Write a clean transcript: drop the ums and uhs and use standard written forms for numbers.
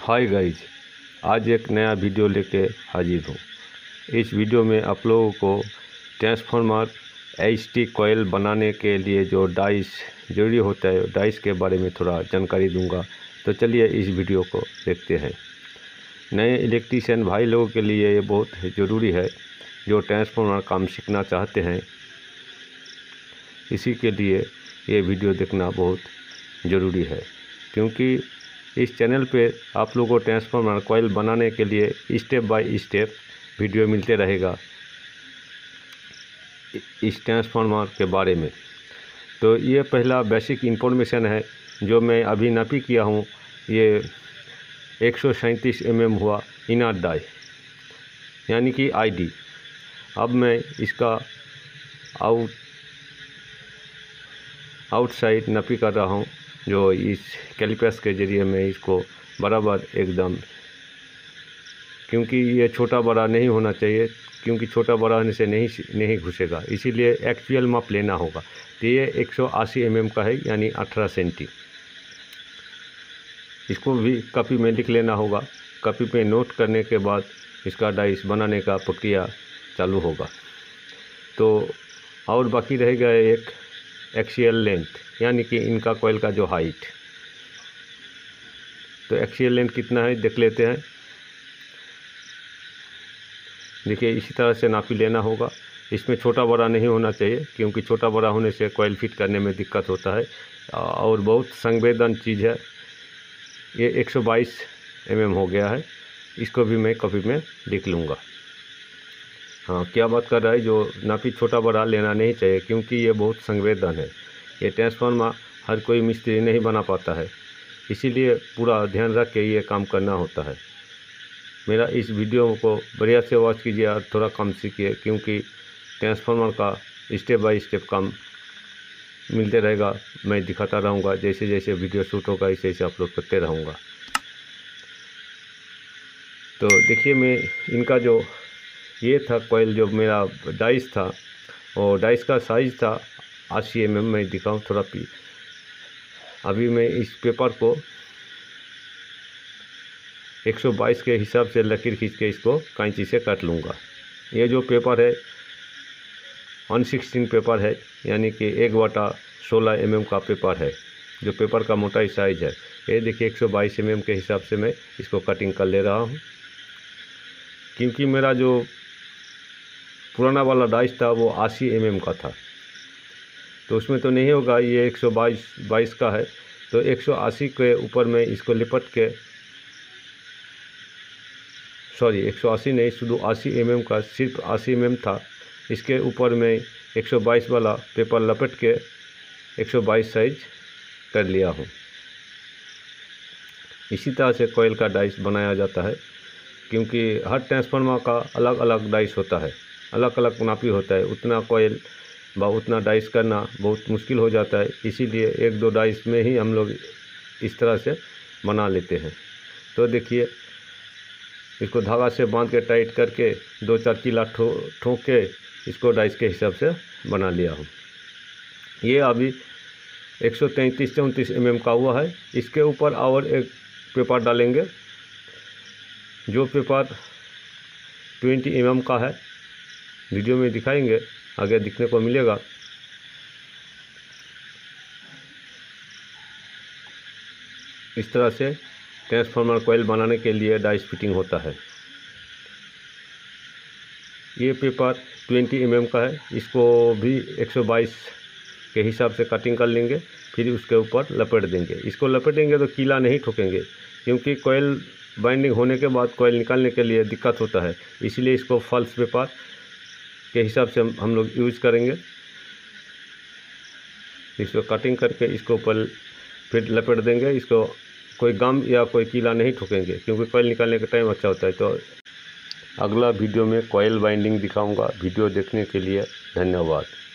Hi guys, आज एक नया वीडियो लेके हाजिर हूँ। इस वीडियो में आप लोगों को ट्रांसफार्मर एचटी कॉइल बनाने के लिए जो डाइस जरूरी होता है, डाइस के बारे में थोड़ा जानकारी दूंगा। तो चलिए इस वीडियो को देखते हैं। नए इलेक्ट्रीशियन भाई लोगों के लिए ये बहुत ज़रूरी है जो ट्रांसफार्मर काम सीखना चाहते हैं। इसी के लिए ये वीडियो देखना बहुत ज़रूरी है, क्योंकि इस चैनल पे आप लोगों को ट्रांसफार्मर कॉइल बनाने के लिए स्टेप बाय स्टेप वीडियो मिलते रहेगा इस ट्रांसफार्मर के बारे में। तो ये पहला बेसिक इन्फॉर्मेशन है जो मैं अभी नापी किया हूँ। ये 137 mm हुआ इनर डाई, यानी कि आईडी। अब मैं इसका आउटसाइड नापी कर रहा हूँ, जो इस कैलिपर्स के ज़रिए मैं इसको बराबर एकदम, क्योंकि ये छोटा बड़ा नहीं होना चाहिए, क्योंकि छोटा बड़ा होने से नहीं घुसेगा, इसीलिए एक्चुअल माप लेना होगा। तो ये 180 mm का है, यानी 18 सेंटी। इसको भी कॉपी में लिख लेना होगा। कॉपी पे नोट करने के बाद इसका डाइस बनाने का प्रक्रिया चालू होगा। तो और बाकी रहेगा एक एक्सियल लेंथ, यानी कि इनका कॉइल का जो हाइट। तो एक्सियल लेंथ कितना है देख लेते हैं। देखिए, इसी तरह से नापी लेना होगा। इसमें छोटा बड़ा नहीं होना चाहिए, क्योंकि छोटा बड़ा होने से कॉइल फिट करने में दिक्कत होता है और बहुत संवेदन चीज़ है। ये 122 mm हो गया है। इसको भी मैं कॉपी में लिख लूँगा। हाँ, क्या बात कर रहा है, जो नापी छोटा बड़ा लेना नहीं चाहिए, क्योंकि ये बहुत संवेदन है। ये ट्रांसफार्मर हर कोई मिस्त्री नहीं बना पाता है, इसीलिए पूरा ध्यान रख के ये काम करना होता है। मेरा इस वीडियो को बढ़िया से वॉच कीजिए और थोड़ा कम सीखिए, क्योंकि ट्रांसफार्मर का स्टेप बाय स्टेप काम मिलते रहेगा। मैं दिखाता रहूँगा, जैसे जैसे वीडियो शूट होगा ऐसे ऐसे अपलोड करते रहूँगा। तो देखिए, मैं इनका जो ये था कॉइल, जो मेरा डाइस था, और डाइस का साइज़ था 80 mm। मैं दिखाऊँ थोड़ा अभी मैं इस पेपर को 122 के हिसाब से लकीर खींच के इसको कैंची से काट लूँगा। ये जो पेपर है 116 पेपर है, यानी कि 1/16 mm का पेपर है, जो पेपर का मोटाई साइज़ है। ये देखिए 122 mm के हिसाब से मैं इसको कटिंग कर ले रहा हूँ। क्योंकि मेरा जो पुराना वाला डाइस था वो 80 mm का था, तो उसमें तो नहीं होगा। ये 122 का है, तो 180 के ऊपर में इसको लिपट के, सॉरी 180 नहीं, शुद्ध 80 mm का, सिर्फ 80 mm था। इसके ऊपर में 122 वाला पेपर लपेट के 122 साइज कर लिया हूँ। इसी तरह से कॉइल का डाइस बनाया जाता है, क्योंकि हर ट्रांसफार्मर का अलग अलग डाइस होता है, अलग अलग नापी होता है। उतना कॉइल उतना डाइस करना बहुत मुश्किल हो जाता है, इसीलिए 1-2 डाइस में ही हम लोग इस तरह से बना लेते हैं। तो देखिए, इसको धागा से बांध के टाइट करके 2-4 कीला ठोक के इसको डाइस के हिसाब से बना लिया हूँ। ये अभी 133-34 mm का हुआ है। इसके ऊपर और एक पेपर डालेंगे, जो पेपर 20 mm का है। वीडियो में दिखाएंगे, आगे दिखने को मिलेगा। इस तरह से ट्रांसफार्मर कॉइल बनाने के लिए डाइस फिटिंग होता है। ये पेपर 20 mm का है। इसको भी 122 के हिसाब से कटिंग कर लेंगे, फिर उसके ऊपर लपेट देंगे। इसको लपेटेंगे तो कीला नहीं ठोकेंगे, क्योंकि कॉइल बाइंडिंग होने के बाद कॉइल निकालने के लिए दिक्कत होता है, इसलिए इसको फॉल्स पेपर के हिसाब से हम लोग यूज़ करेंगे। इसको कटिंग करके इसको ऊपर फिर लपेट देंगे। इसको कोई गम या कोई कीला नहीं ठोकेंगे, क्योंकि कॉइल निकालने का टाइम अच्छा होता है। तो अगला वीडियो में कॉइल बाइंडिंग दिखाऊंगा। वीडियो देखने के लिए धन्यवाद।